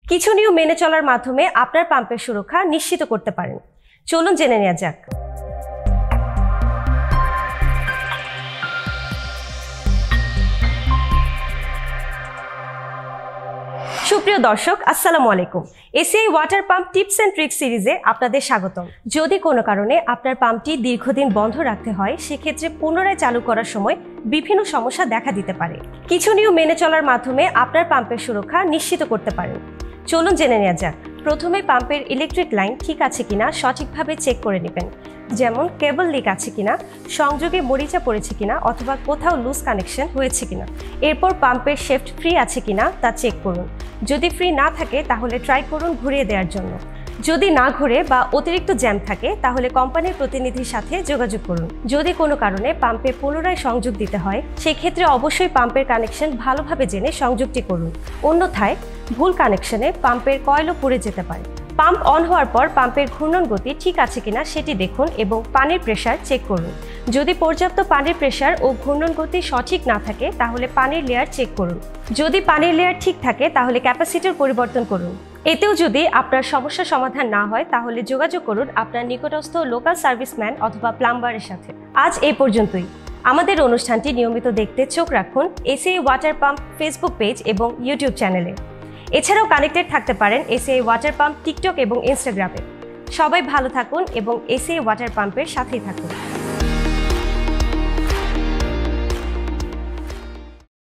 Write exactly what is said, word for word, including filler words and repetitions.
কিছু নিয়ম মেনে চলার মাধ্যমে আপনার পাম্পের সুরক্ষা নিশ্চিত করতে পারেন। চলুন জেনে নেওয়া যাক। সুপ্রিয় দর্শক, আসসালামু আলাইকুম। ACI water pump tips and tricks সিরিজে আপনাদের স্বাগতম। যদি কোনো কারণে আপনার পাম্পটি দীর্ঘদিন বন্ধ রাখতে হয়, সেক্ষেত্রে পুনরায় চালু করার সময় বিভিন্ন সমস্যা দেখা দিতে পারে। কিছু নিয়ম মেনে চলার মাধ্যমে আপনার পাম্পের সুরক্ষা নিশ্চিত করতে পারেন। চলুন জেনে নেওয়া যাক। প্রথমে পাম্পের ইলেকট্রিক লাইন ঠিক আছে কিনা সঠিকভাবে চেক করে নেবেন, যেমন কেবল লিক আছে কিনা, সংযোগে মরিচা পড়েছে কিনা, অথবা কোথাও লুজ কানেকশন হয়েছে কিনা। এরপর পাম্পের শেফট ফ্রি আছে কিনা তা চেক করুন। যদি ফ্রি না থাকে তাহলে ট্রাই করুন ঘুরিয়ে দেওয়ার জন্য। যদি না ঘুরে বা অতিরিক্ত জ্যাম থাকে তাহলে কোম্পানির প্রতিনিধির সাথে যোগাযোগ করুন। যদি কোনো কারণে পাম্পে পুনরায় সংযোগ দিতে হয়, সেক্ষেত্রে অবশ্যই পাম্পের কানেকশন ভালোভাবে জেনে সংযোগটি করুন। অন্যথায় ভুল কানেকশনে পাম্পের কয়েলও পুড়ে যেতে পারে। পাম্প অন হওয়ার পর পাম্পের ঘূর্ণন গতি ঠিক আছে কিনা সেটি দেখুন এবং পানির প্রেসার চেক করুন। যদি পর্যাপ্ত পানির প্রেসার ও ঘূর্ণন গতি সঠিক না থাকে তাহলে পানির লেয়ার চেক করুন। যদি পানির লেয়ার ঠিক থাকে তাহলে ক্যাপাসিটর পরিবর্তন করুন। এতেও যদি আপনার সমস্যা সমাধান না হয় তাহলে যোগাযোগ করুন আপনার নিকটস্থ লোকাল সার্ভিসম্যান অথবা প্লাম্বারের সাথে। আজ এই পর্যন্তই। আমাদের অনুষ্ঠানটি নিয়মিত দেখতে চোখ রাখুন ACI water pump Facebook page এবং ইউটিউব চ্যানেলে। এছাড়াও কানেক্টেড থাকতে পারেন এসিআই ওয়াটার পাম্প টিকটক এবং ইনস্টাগ্রামে। সবাই ভালো থাকুন এবং এসিআই ওয়াটার পাম্পের সাথেই থাকুন।